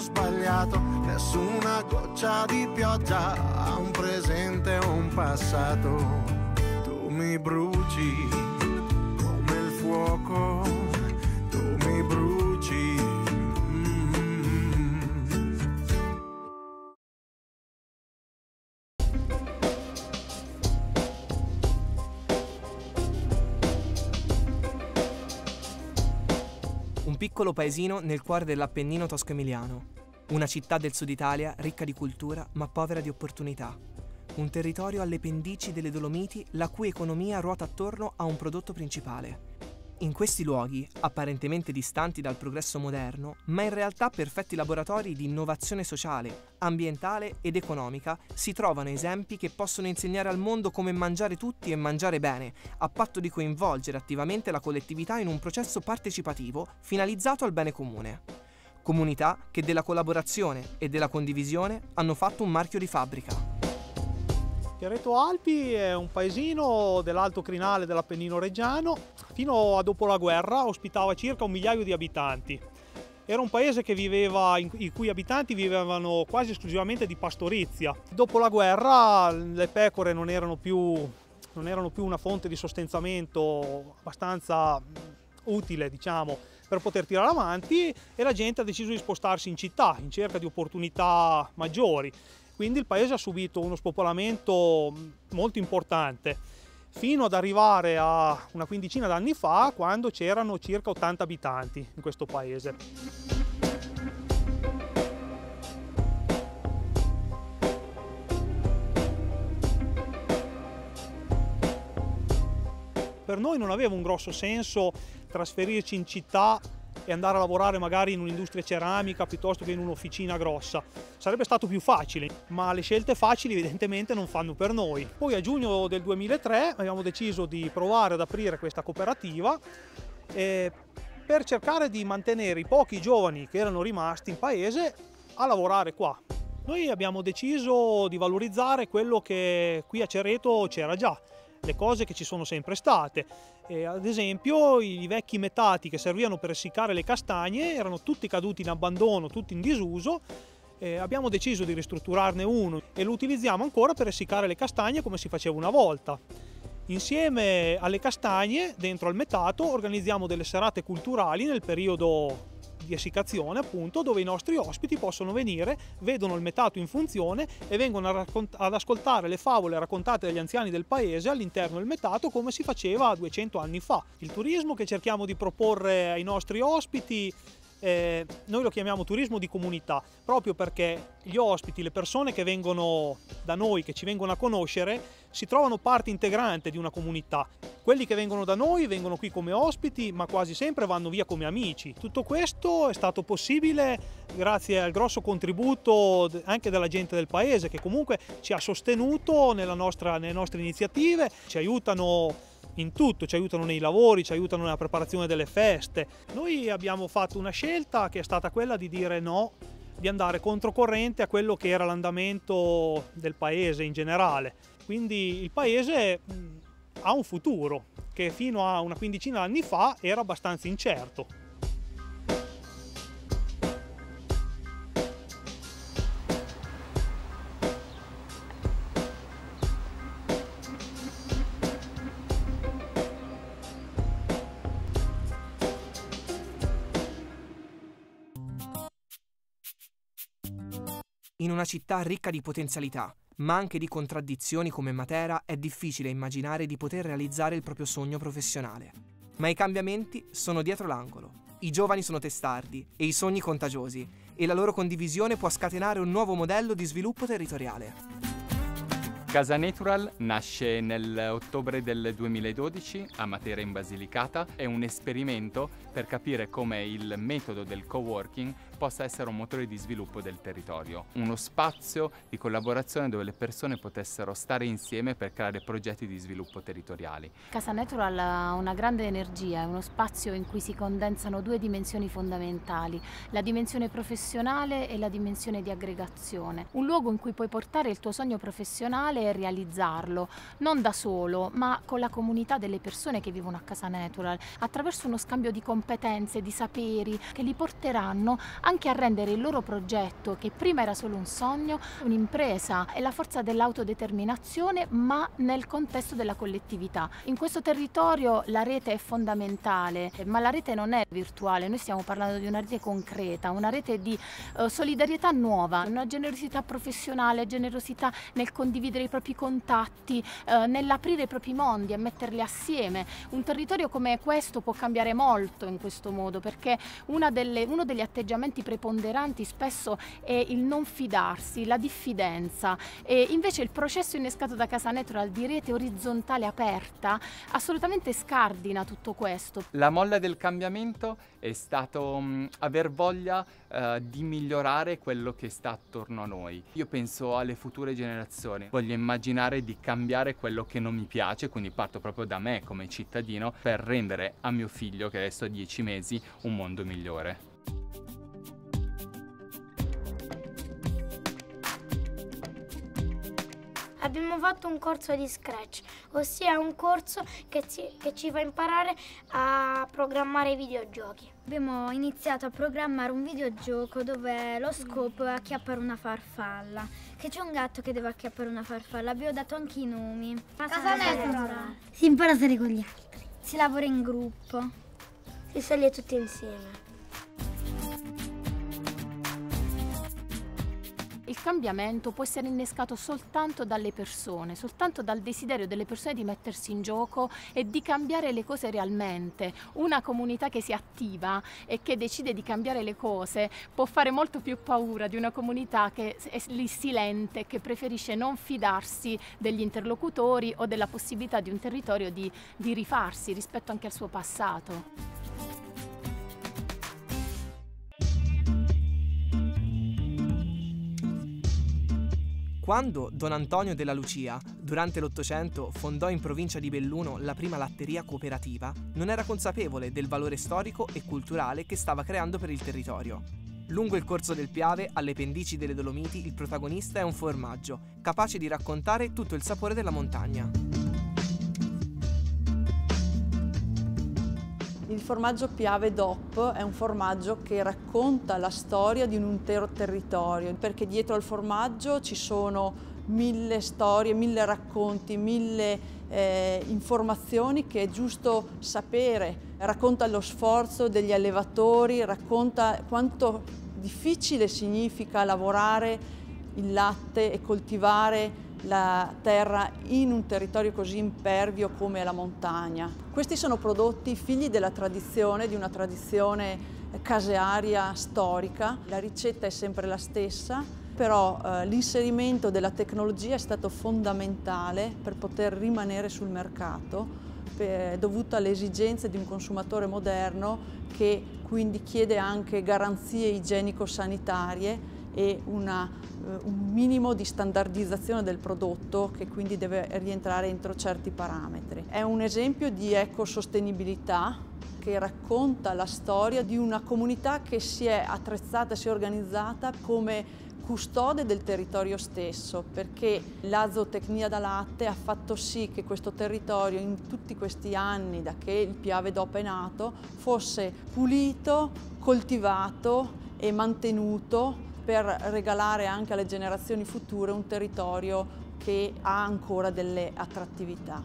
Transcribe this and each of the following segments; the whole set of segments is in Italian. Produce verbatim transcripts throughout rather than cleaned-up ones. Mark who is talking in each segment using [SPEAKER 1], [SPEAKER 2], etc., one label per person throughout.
[SPEAKER 1] sbagliato, nessuna goccia di pioggia ha un presente o un passato. Tu mi bruci come il fuoco, tu mi bruci. Mm.
[SPEAKER 2] Un piccolo paesino nel cuore dell'Appennino tosco-emiliano. Una città del sud Italia ricca di cultura ma povera di opportunità. Un territorio alle pendici delle Dolomiti la cui economia ruota attorno a un prodotto principale. In questi luoghi, apparentemente distanti dal progresso moderno, ma in realtà perfetti laboratori di innovazione sociale, ambientale ed economica, si trovano esempi che possono insegnare al mondo come mangiare tutti e mangiare bene, a patto di coinvolgere attivamente la collettività in un processo partecipativo finalizzato al bene comune. Comunità che della collaborazione e della condivisione hanno fatto un marchio di fabbrica.
[SPEAKER 3] Chiareto Alpi è un paesino dell'alto crinale dell'Appennino reggiano. Fino a dopo la guerra ospitava circa un migliaio di abitanti. Era un paese che viveva, i cui abitanti vivevano quasi esclusivamente di pastorizia. Dopo la guerra le pecore non erano più, non erano più una fonte di sostentamento abbastanza utile, diciamo, per poter tirare avanti, e la gente ha deciso di spostarsi in città in cerca di opportunità maggiori. Quindi il paese ha subito uno spopolamento molto importante, fino ad arrivare a una quindicina d'anni fa, quando c'erano circa ottanta abitanti in questo paese. Per noi non aveva un grosso senso trasferirci in città e andare a lavorare magari in un'industria ceramica piuttosto che in un'officina grossa. Sarebbe stato più facile, ma le scelte facili evidentemente non fanno per noi. Poi a giugno del duemilatré abbiamo deciso di provare ad aprire questa cooperativa eh, per cercare di mantenere i pochi giovani che erano rimasti in paese a lavorare qua. Noi abbiamo deciso di valorizzare quello che qui a Cerreto c'era già, le cose che ci sono sempre state. E ad esempio i vecchi metati che servivano per essiccare le castagne erano tutti caduti in abbandono, tutti in disuso. E abbiamo deciso di ristrutturarne uno e lo utilizziamo ancora per essiccare le castagne come si faceva una volta. Insieme alle castagne, dentro al metato, organizziamo delle serate culturali nel periodo di essiccazione, appunto, dove i nostri ospiti possono venire, vedono il metato in funzione e vengono a ad ascoltare le favole raccontate dagli anziani del paese all'interno del metato, come si faceva duecento anni fa. Il turismo che cerchiamo di proporre ai nostri ospiti, eh, noi lo chiamiamo turismo di comunità, proprio perché gli ospiti, le persone che vengono da noi, che ci vengono a conoscere, si trovano parte integrante di una comunità. Quelli che vengono da noi vengono qui come ospiti, ma quasi sempre vanno via come amici. Tutto questo è stato possibile grazie al grosso contributo anche della gente del paese, che comunque ci ha sostenuto nella nostra, nelle nostre iniziative, ci aiutano in tutto, ci aiutano nei lavori, ci aiutano nella preparazione delle feste. Noi abbiamo fatto una scelta che è stata quella di dire no, di andare controcorrente a quello che era l'andamento del paese in generale. Quindi il paese ha un futuro che fino a una quindicina d'anni fa era abbastanza incerto.
[SPEAKER 2] In una città ricca di potenzialità, ma anche di contraddizioni come Matera, è difficile immaginare di poter realizzare il proprio sogno professionale. Ma i cambiamenti sono dietro l'angolo. I giovani sono testardi e i sogni contagiosi, e la loro condivisione può scatenare un nuovo modello di sviluppo territoriale.
[SPEAKER 4] Casa Natural nasce nell'ottobre del duemiladodici a Matera in Basilicata. È un esperimento per capire come il metodo del coworking possa essere un motore di sviluppo del territorio, uno spazio di collaborazione dove le persone potessero stare insieme per creare progetti di sviluppo territoriali.
[SPEAKER 5] Casa Natural ha una grande energia, è uno spazio in cui si condensano due dimensioni fondamentali, la dimensione professionale e la dimensione di aggregazione. Un luogo in cui puoi portare il tuo sogno professionale e realizzarlo, non da solo, ma con la comunità delle persone che vivono a Casa Natural, attraverso uno scambio di competenze, di saperi che li porteranno a anche a rendere il loro progetto, che prima era solo un sogno, un'impresa, e la forza dell'autodeterminazione, ma nel contesto della collettività. In questo territorio la rete è fondamentale, ma la rete non è virtuale, noi stiamo parlando di una rete concreta, una rete di uh, solidarietà nuova, una generosità professionale, generosità nel condividere i propri contatti, uh, nell'aprire i propri mondi e metterli assieme. Un territorio come questo può cambiare molto in questo modo, perché una delle, uno degli atteggiamenti preponderanti spesso è il non fidarsi, la diffidenza, e invece il processo innescato da Casa Natural di rete orizzontale aperta assolutamente scardina tutto questo.
[SPEAKER 4] La molla del cambiamento è stato mh, aver voglia uh, di migliorare quello che sta attorno a noi. Io penso alle future generazioni, voglio immaginare di cambiare quello che non mi piace, quindi parto proprio da me come cittadino per rendere a mio figlio, che adesso ha dieci mesi, un mondo migliore.
[SPEAKER 6] Abbiamo fatto un corso di Scratch, ossia un corso che ci, che ci fa imparare a programmare i videogiochi.
[SPEAKER 7] Abbiamo iniziato a programmare un videogioco dove lo scopo è acchiappare una farfalla, che c'è un gatto che deve acchiappare una farfalla. Abbiamo dato anche i nomi.
[SPEAKER 6] Casa Natural.
[SPEAKER 7] Si impara a stare con gli altri, si lavora in gruppo,
[SPEAKER 6] Si sale tutti insieme.
[SPEAKER 5] Il cambiamento può essere innescato soltanto dalle persone, soltanto dal desiderio delle persone di mettersi in gioco e di cambiare le cose realmente. Una comunità che si attiva e che decide di cambiare le cose può fare molto più paura di una comunità che è lì silente, che preferisce non fidarsi degli interlocutori o della possibilità di un territorio di, di rifarsi rispetto anche al suo passato.
[SPEAKER 2] Quando Don Antonio della Lucia, durante l'Ottocento, fondò in provincia di Belluno la prima latteria cooperativa, non era consapevole del valore storico e culturale che stava creando per il territorio. Lungo il corso del Piave, alle pendici delle Dolomiti, il protagonista è un formaggio, capace di raccontare tutto il sapore della montagna.
[SPEAKER 8] Il formaggio Piave D O P è un formaggio che racconta la storia di un intero territorio, perché dietro al formaggio ci sono mille storie, mille racconti, mille eh, informazioni che è giusto sapere. Racconta lo sforzo degli allevatori, racconta quanto difficile significa lavorare il latte e coltivare la terra in un territorio così impervio come la montagna. Questi sono prodotti figli della tradizione, di una tradizione casearia storica. La ricetta è sempre la stessa, però eh, l'inserimento della tecnologia è stato fondamentale per poter rimanere sul mercato, per, dovuto alle esigenze di un consumatore moderno che quindi chiede anche garanzie igienico-sanitarie e una, uh, un minimo di standardizzazione del prodotto che quindi deve rientrare entro certi parametri. È un esempio di ecosostenibilità che racconta la storia di una comunità che si è attrezzata, si è organizzata come custode del territorio stesso, perché la zootecnia da latte ha fatto sì che questo territorio in tutti questi anni, da che il Piave D O P è nato, fosse pulito, coltivato e mantenuto per regalare anche alle generazioni future un territorio che ha ancora delle attrattività.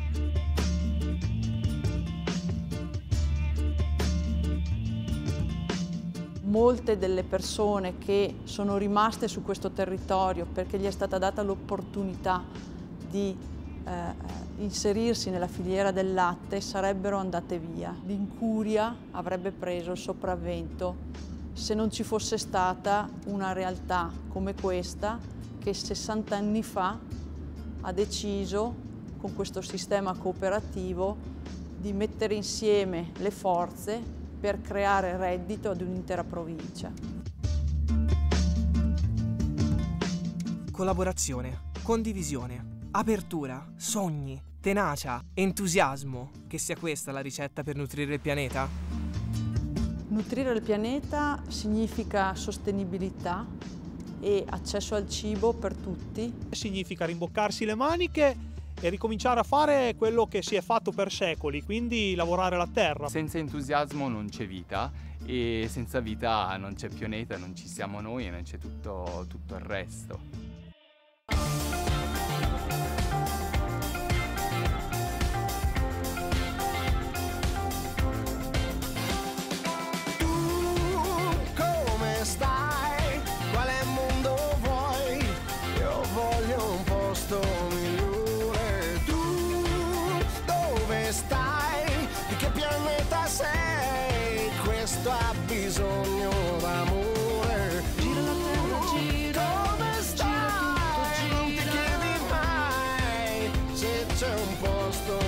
[SPEAKER 8] Molte delle persone che sono rimaste su questo territorio perché gli è stata data l'opportunità di eh, inserirsi nella filiera del latte sarebbero andate via. L'incuria avrebbe preso il sopravvento se non ci fosse stata una realtà come questa che sessanta anni fa ha deciso, con questo sistema cooperativo, di mettere insieme le forze per creare reddito ad un'intera provincia.
[SPEAKER 2] Collaborazione, condivisione, apertura, sogni, tenacia, entusiasmo. Che sia questa la ricetta per nutrire il pianeta?
[SPEAKER 8] Nutrire il pianeta significa sostenibilità e accesso al cibo per tutti.
[SPEAKER 3] Significa rimboccarsi le maniche e ricominciare a fare quello che si è fatto per secoli, quindi lavorare la terra.
[SPEAKER 4] Senza entusiasmo non c'è vita e senza vita non c'è pianeta, non ci siamo noi e non c'è tutto, tutto il resto.
[SPEAKER 1] Bisogno d'amore, gira la terra, gira, come stai? Gira tutto, gira. Non ti chiedi mai se c'è un posto